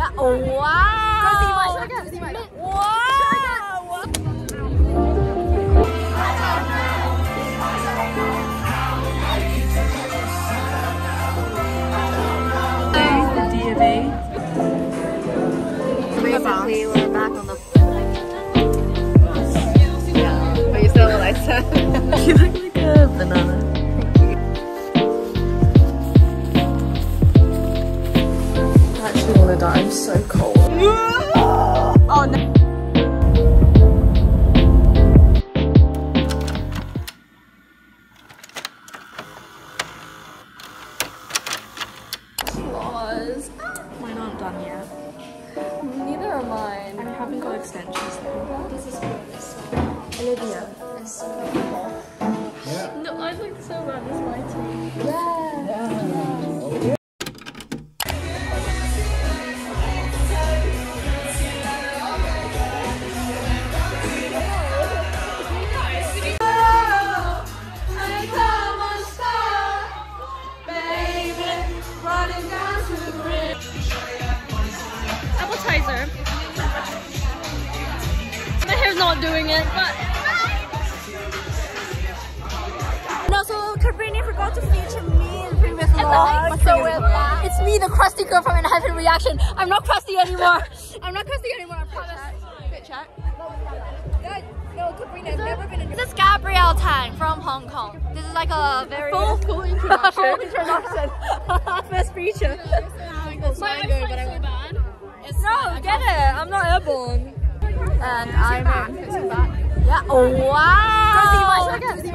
Yeah. Oh wow. Wow. The D of A. Basically, we're back on the. Yeah, but you still like that. You look like a banana. I actually want to die. I'm so cold. Oh no. Mine aren't done yet. Neither are mine. I haven't got extensions though. This is Olivia. No, I look so bad. This is my team. Appetizer. My hair's not doing it, but no. So Cabrini forgot to feature me in previous vlogs. So it's me, the crusty girl from Enhypen Reaction. I'm not crusty anymore. I'm not crusty anymore. I promise. Fit check. No, Cabrini has never been in. This is Gabrielle Tang from Hong Kong. This is like a very full introduction. Full introduction. First feature. No, get it. I'm not airborne. And I'm in. Yeah. Oh wow.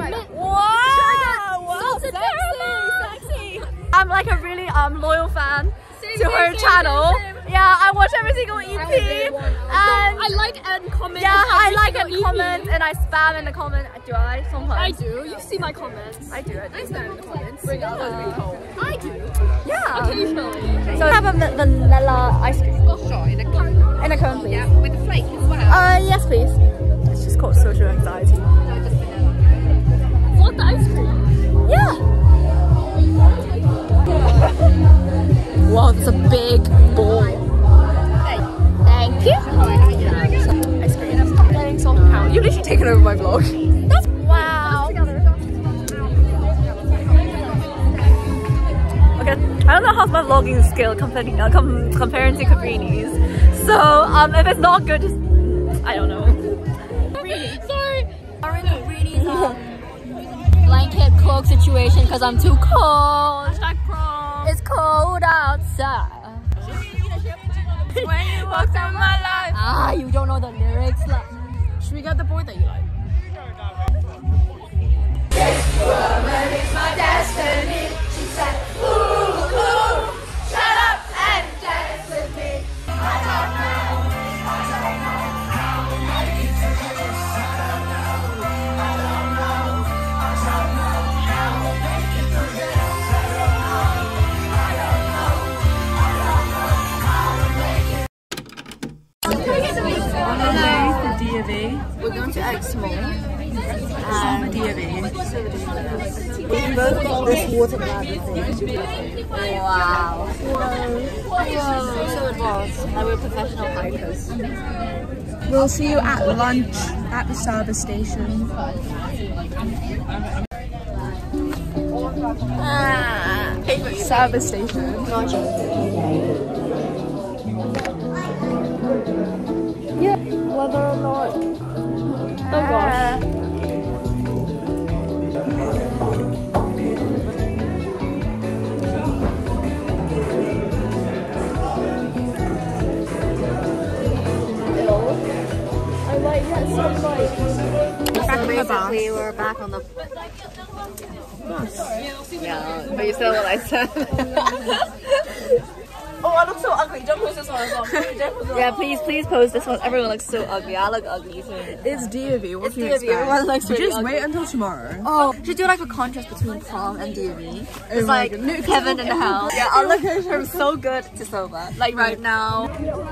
Wow. So sexy. I'm like a really loyal fan to her channel. Yeah, I watch every single EP. And I like and comment. Yeah, I like and comment, and I spam in the comment. Do I? Sometimes. I do. You see my comments. I do. I spam in the comments. I do. Yeah. Occasionally. So I have a vanilla ice cream. Sure, in a cone. In a cone, please. Yeah, with a flake as well. Yes, please. It's just called social anxiety. No, just vanilla. Want the ice cream? Yeah. Wow, it's a big bowl. Thank you. Ice cream. Getting so Wow, you've literally taken over my vlog. That's wow. Okay, I don't know how's my vlogging skill comparing to Cabrini's. So if it's not good, just I don't know. Sorry. We're in Cabrini's blanket cloak situation because I'm too cold. It's cold outside. When you walked on my life. Ah, you don't know the lyrics. Should we get the boy that you like? This woman is my destiny. She said, ooh, ooh, shut up and dance with me. I don't know how to make it to this. I don't know how to make it to this. The D of A. We're going to Exmo. D of A. We both got this water bladder thing. Wow. Whoa. So advanced. Like we're professional hikers. We'll see you at lunch at the service station. Service station. Yeah. Whether or not. Oh gosh. I might get some like. So basically, we're back on the bus. Yeah, but you still like that. Oh, I look so ugly. Don't post this one as well. Yeah, please post this one. Everyone looks so ugly. I look ugly too. It's DOV. What It's do you DOV. expect? Everyone looks really Just ugly. wait until tomorrow. Oh, should do like a contrast between prom and DOV. Oh It's my like goodness. heaven and hell. Yeah, I'll look from so good to so bad. Like right now.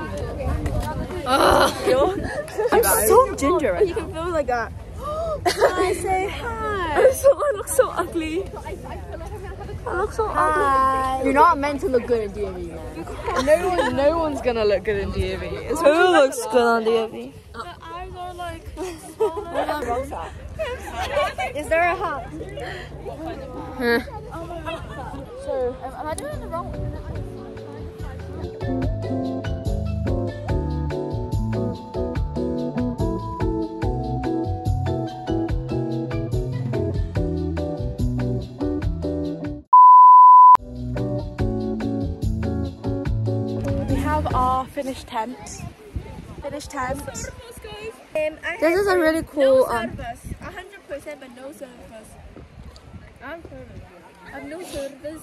I'm so ginger. You can feel like that. Hi, say hi. I look so ugly. I look so ugly. You're not meant to look good in DMV, man. No one's gonna look good in DMV. Who looks good on DMV? The eyes are like. Is there a hat? So, am I doing the wrong one? We have our finished tent. This is a really cool. 100%, but no service. I'm no service.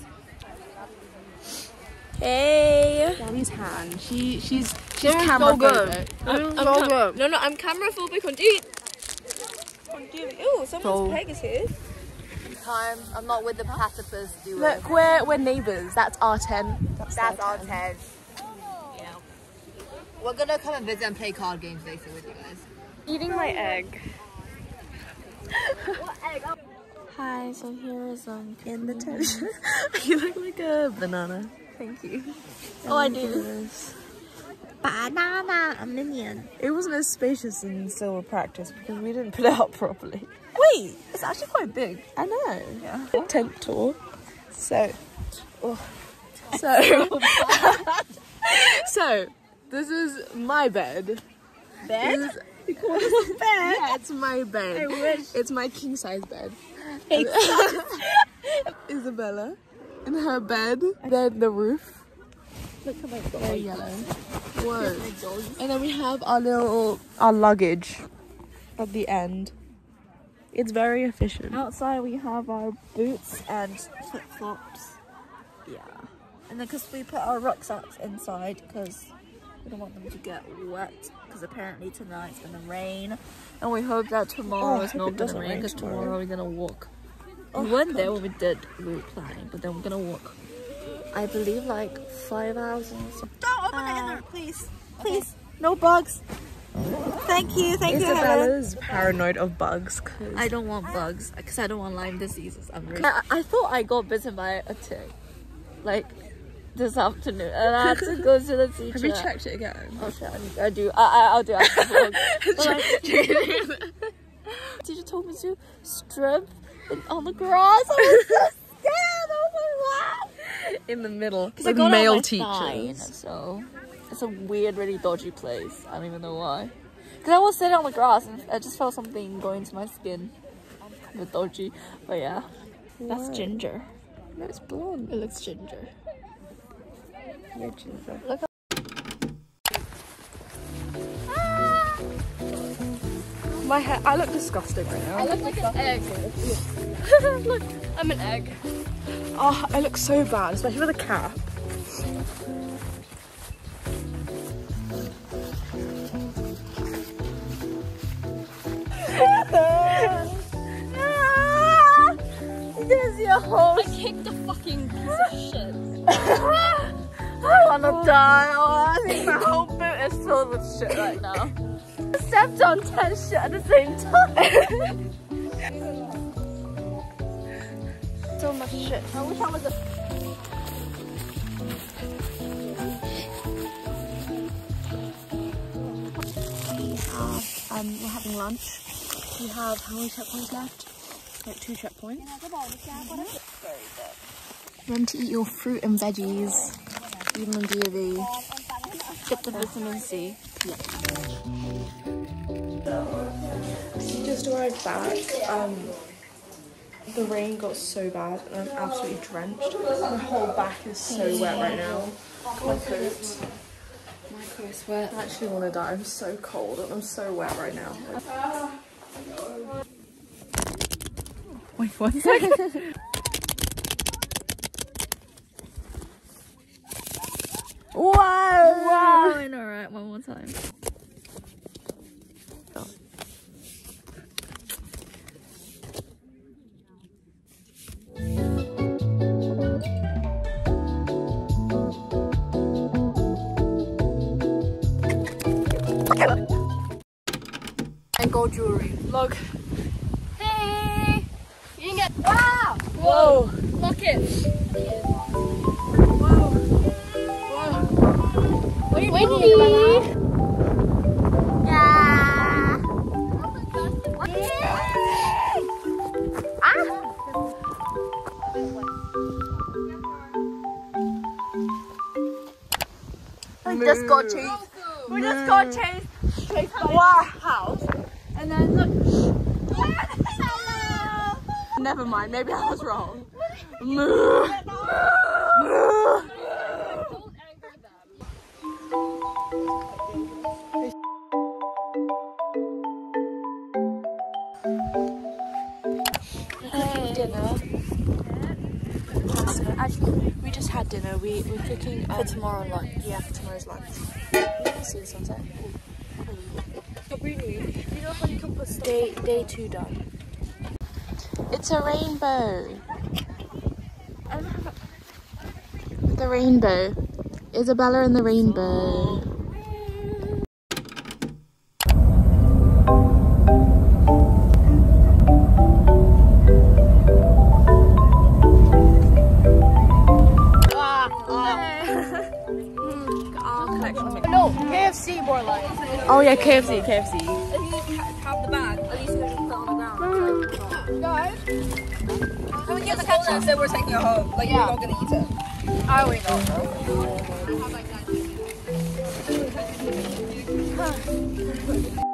Hey. Daddy's hand. She's They're camera so good. phobic. No, I'm camera phobic on TV. Ew, someone's peg is here. Time. I'm not with the platypus duo. Look, we're neighbours. That's our tent. That's our tent. Yeah. We're gonna come and visit and play card games later with you guys. Eating my egg. What egg? Hi, so here is in the tent. You look like a banana. Thank you. Oh, I do. Banana, a minion. It wasn't as spacious in silver practice because we didn't put it up properly. Wait, it's actually quite big. I know. Yeah. Tent tour. So, so this is my bed. Bed? You call this a bed? Yeah, it's my bed. I wish. It's my king size bed. Isabella in her bed. Then the roof. Look at my dog. They're yellow. Whoa. And then we have our luggage at the end. It's very efficient. Outside we have our boots and flip-flops. Yeah. And then because we put our rucksacks inside because we don't want them to get wet because apparently tonight's going to rain. And we hope that tomorrow is not going to rain because tomorrow we're going to walk. We went there when we did route planning, but then we're going to walk, I believe, like 5 hours. Don't open the inner, please. Please. No bugs. Thank you. Isabella's paranoid of bugs. Cause I don't want bugs because I don't want Lyme diseases. I thought I got bitten by a tick, like this afternoon, and I had to go to the teacher. have you checked it again? Oh shit, I do. I'll do after vlog. Teacher told me to strip on the grass. I was so scared. I was like, what? In the middle, Because I got male teachers. So it's a weird, really dodgy place. I don't even know why. Because I was sitting on the grass and I just felt something going to my skin. A bit dodgy, but yeah. That's ginger. No, it's blonde. It looks ginger. Yeah, ginger. Look. My hair. I look disgusting right now. I look like an egg. Look, I'm an egg. Oh, I look so bad, especially with a cap. There's your hole. I kicked a fucking piece of shit. I wanna die. Oh, I think my whole boot is filled with shit right now. I stepped on 10 shit at the same time. So much shit. I wish I was a... We're having lunch. We have how many checkpoints left? Like 2 checkpoints. Remember to eat your fruit and veggies, even on DOV. Get the vitamin C. Yeah. Just arrived back. The rain got so bad and I'm absolutely drenched. My whole back is so wet right now. My coat. My coat's wet. I actually want to die. I'm so cold and I'm so wet right now. Wait 1 second. Wow! Wow! I know, right? One more time. Oh. And gold jewelry. Look. Hey! You can get. Wow! Whoa! bucket. Windy. Yeah. We just got chased. We just got chased by a house. And then look. Never mind, maybe I was wrong. Moo. Dinner. Actually, we just had dinner. We're cooking for tomorrow lunch. Yeah, for tomorrow's lunch. See the sunset. Day 2 done. It's a rainbow. The rainbow. Isabella and the rainbow. No, KFC more like. Oh yeah, KFC. If you have the bag, at least you can just put it on the ground. Guys, can we get the ketchup? Said we're taking it home. Like, you're not gonna eat it. I already know.